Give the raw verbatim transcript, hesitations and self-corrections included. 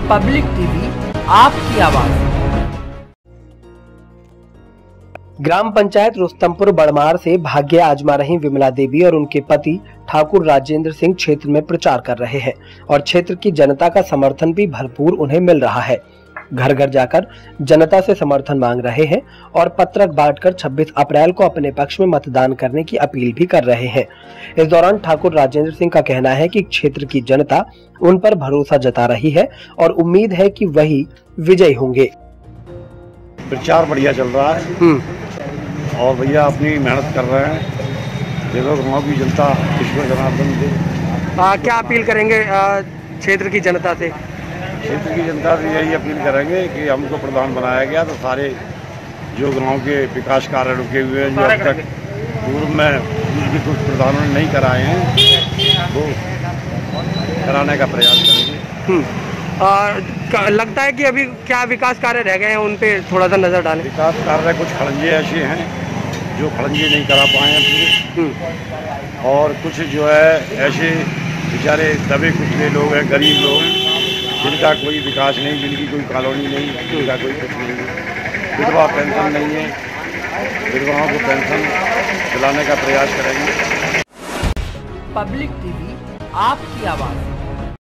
Public TV, आपकी आवाज। ग्राम पंचायत रुस्तमपुर बड़मार से भाग्य आजमा रही विमला देवी और उनके पति ठाकुर राजेंद्र सिंह क्षेत्र में प्रचार कर रहे हैं और क्षेत्र की जनता का समर्थन भी भरपूर उन्हें मिल रहा है। घर घर जाकर जनता से समर्थन मांग रहे हैं और पत्रक बांटकर छब्बीस अप्रैल को अपने पक्ष में मतदान करने की अपील भी कर रहे हैं। इस दौरान ठाकुर राजेंद्र सिंह का कहना है कि क्षेत्र की जनता उन पर भरोसा जता रही है और उम्मीद है कि वही विजयी होंगे। प्रचार बढ़िया चल रहा है और भैया अपनी मेहनत कर रहे हैं। देखो गाँव की जनता ईश्वर जनार्दन दे। क्या अपील करेंगे क्षेत्र की जनता से? क्षेत्र की जनता से यही अपील करेंगे कि हमको प्रधान बनाया गया तो सारे जो गांव के विकास कार्य रुके हुए हैं, जो अब तक पूर्व में दूसरे कुछ प्रधानों ने नहीं कराए हैं, वो कराने का प्रयास करेंगे। और लगता है कि अभी क्या विकास कार्य रह गए हैं, उन पे थोड़ा सा नज़र डालें। विकास कार्य कुछ खड़ंजे ऐसे हैं जो खड़ंजे नहीं करा पाए हैं पूरे, और कुछ जो है ऐसे बेचारे दबे कुचले लोग हैं, गरीब लोग, जिनका कोई विकास नहीं, जिनकी कोई कॉलोनी नहीं, जिनका कोई कुछ नहीं है। विधवा पेंशन नहीं है, विधवाओं को पेंशन दिलाने का प्रयास करेंगे। पब्लिक टीवी, आपकी आवाज़।